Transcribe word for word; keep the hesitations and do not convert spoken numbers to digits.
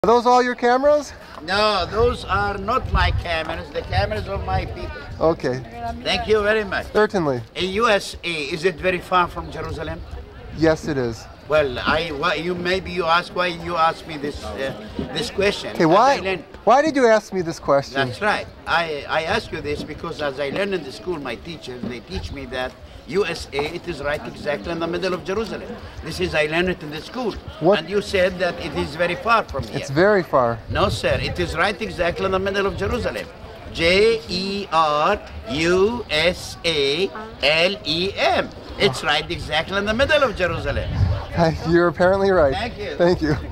Are those all your cameras? No, those are not my cameras. The cameras of my people. Okay. Thank you very much. Certainly. In U S A, is it very far from Jerusalem? Yes, it is. Well, I why, you maybe you ask why you ask me this uh, this question. Okay, As I why? learn- Why did you ask me this question? That's right. I I ask you this because as I learn in the school, my teachers they teach me that U S A it is right exactly in the middle of Jerusalem. This is I learned it in the school. What? And you said that it is very far from here. It's very far. No, sir. It is right exactly in the middle of Jerusalem. J E R U S A L E M. It's right exactly in the middle of Jerusalem. You're apparently right. Thank you. Thank you.